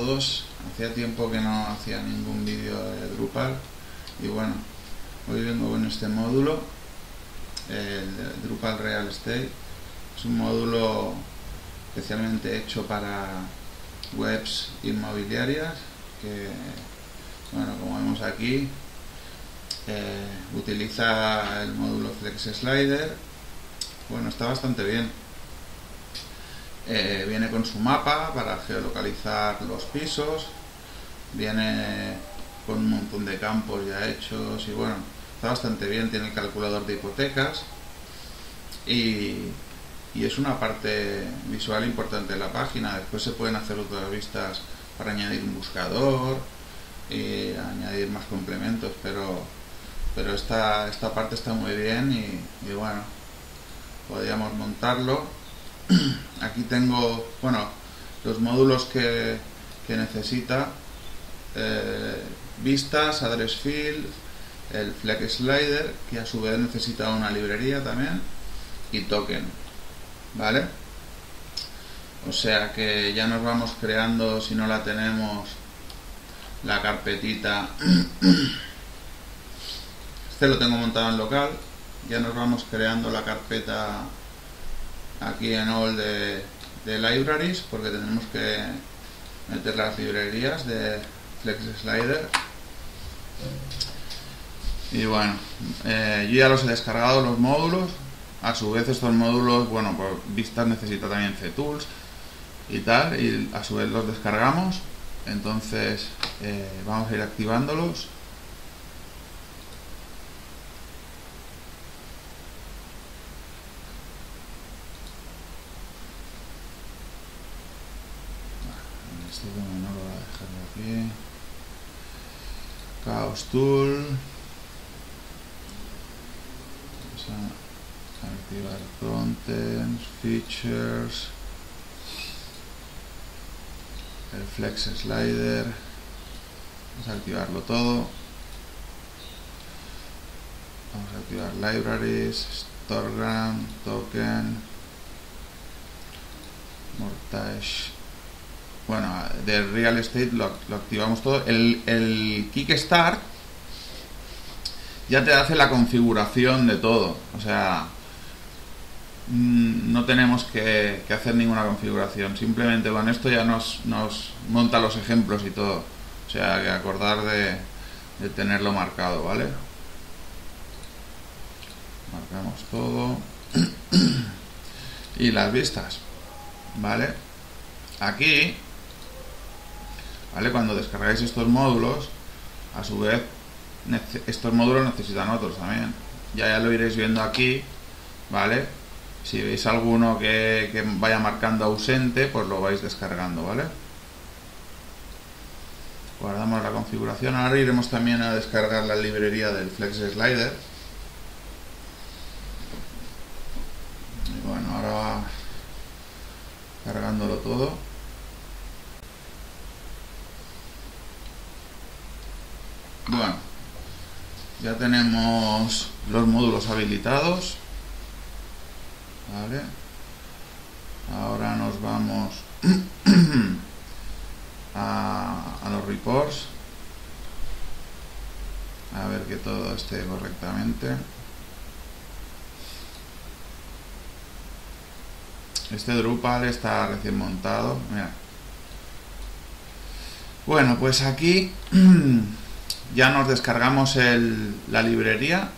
todos. Hacía tiempo que no hacía ningún vídeo de Drupal y bueno, hoy vengo con este módulo, el Drupal Real Estate. Es un módulo especialmente hecho para webs inmobiliarias que, bueno, como vemos aquí, utiliza el módulo Flex Slider. Bueno, está bastante bien. Viene con su mapa para geolocalizar los pisos, viene con un montón de campos ya hechos y bueno, está bastante bien. Tiene el calculador de hipotecas y es una parte visual importante de la página. Después se pueden hacer otras vistas para añadir un buscador y añadir más complementos, pero esta parte está muy bien y bueno, podríamos montarlo. Aquí tengo, bueno, los módulos que necesita: vistas, address field, el Flex Slider, que a su vez necesita una librería también, y token, ¿vale? O sea que ya nos vamos creando, si no la tenemos, la carpetita. Este lo tengo montado en local. Ya nos vamos creando la carpeta aquí en all de libraries, porque tenemos que meter las librerías de Flex Slider. Y bueno, yo ya los he descargado, los módulos. A su vez estos módulos, bueno, por vistas necesita también CTools y tal, y a su vez los descargamos. Entonces vamos a ir activándolos. Este no lo voy a dejar de aquí. Chaos Tool. Vamos a activar Contents, Features, el Flex Slider. Vamos a activarlo todo. Vamos a activar Libraries, Storegram, Token, Mortgage. Bueno, de Real Estate lo activamos todo. El Kickstart ya te hace la configuración de todo. O sea, no tenemos que hacer ninguna configuración. Simplemente con esto ya nos monta los ejemplos y todo. O sea, que acordar de tenerlo marcado, ¿vale? Marcamos todo. Y las vistas, ¿vale? Aquí, ¿vale? Cuando descargáis estos módulos, a su vez estos módulos necesitan otros también. Ya lo iréis viendo aquí, ¿vale? Si veis alguno que vaya marcando ausente, pues lo vais descargando, ¿vale? Guardamos la configuración. Ahora iremos también a descargar la librería del Flex Slider. Y bueno, ahora va cargándolo todo. Bueno, ya tenemos los módulos habilitados, ¿vale? Ahora nos vamos a los reports, a ver que todo esté correctamente. Este Drupal está recién montado, mira. Bueno, pues aquí ya nos descargamos la librería.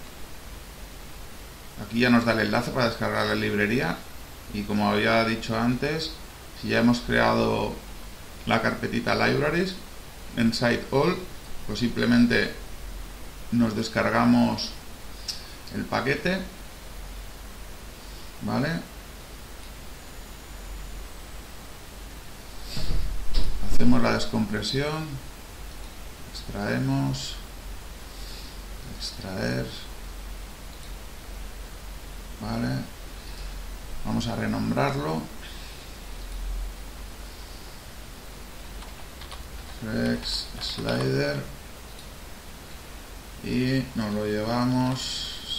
Aquí ya nos da el enlace para descargar la librería. Y como había dicho antes, si ya hemos creado la carpetita Libraries en Site All, pues simplemente nos descargamos el paquete, ¿vale? Hacemos la descompresión, extraemos, extraer, ¿vale? Vamos a renombrarlo, Flex Slider, y nos lo llevamos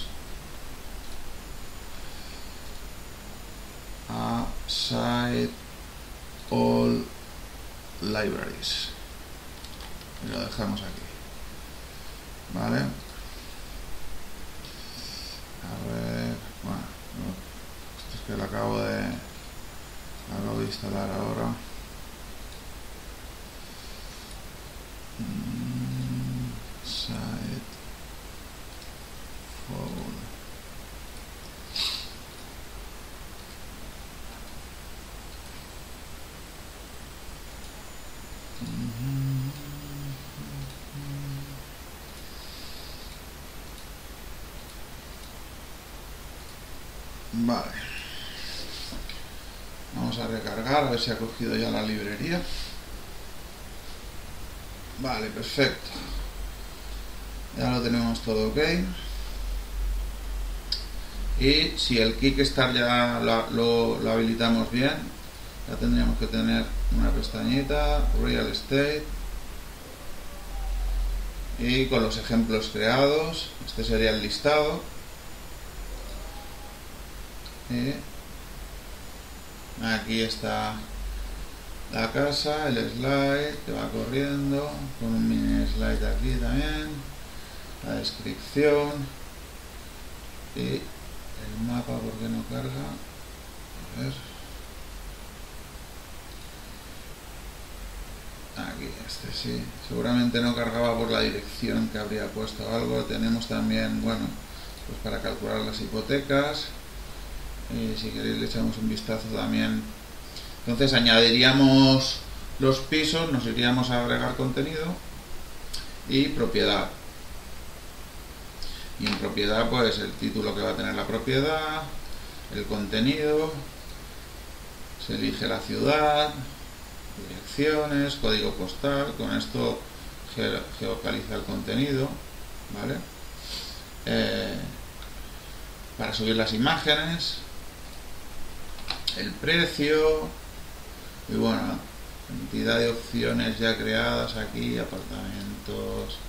a Site All libraries y lo dejamos aquí, vale. A ver, bueno, esto es que lo acabo de instalar ahora. Site folder. Vale, vamos a recargar a ver si ha cogido ya la librería. Vale, perfecto, ya lo tenemos todo ok. Y si el Kickstart ya lo habilitamos bien, ya tendríamos que tener una pestañita Real Estate y con los ejemplos creados. Este sería el listado. Y aquí está la casa, el slide que va corriendo, con un mini slide aquí también, la descripción y el mapa. ¿Por qué no carga? A ver. Aquí, este sí, seguramente no cargaba por la dirección que habría puesto algo. Tenemos también, bueno, pues para calcular las hipotecas. Y si queréis le echamos un vistazo también. Entonces añadiríamos los pisos, nos iríamos a agregar contenido y propiedad. Y en propiedad pues el título que va a tener la propiedad, el contenido, se elige la ciudad, direcciones, código postal. Con esto geolocaliza el contenido, ¿vale? Para subir las imágenes, el precio y bueno, cantidad de opciones ya creadas aquí, apartamentos,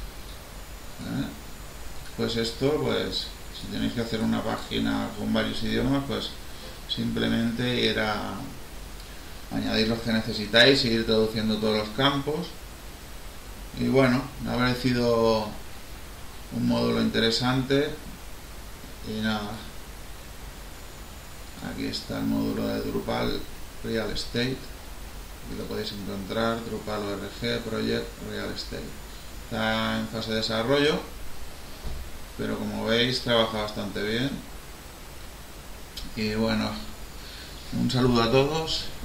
pues esto, pues si tenéis que hacer una página con varios idiomas, pues simplemente ir a añadir los que necesitáis y ir traduciendo todos los campos. Y bueno, me ha parecido un módulo interesante. Y nada, aquí está el módulo de Drupal Real Estate y lo podéis encontrar, Drupal org Project Real Estate. Está en fase de desarrollo, pero como veis trabaja bastante bien. Y bueno, un saludo a todos